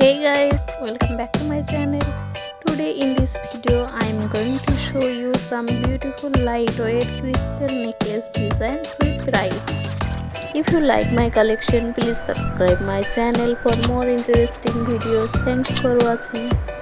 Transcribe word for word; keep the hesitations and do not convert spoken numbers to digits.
Hey guys, welcome back to my channel. Today in this video I am going to show you some beautiful lightweight crystal necklace designs with price. If you like my collection, please subscribe my channel for more interesting videos. Thanks for watching.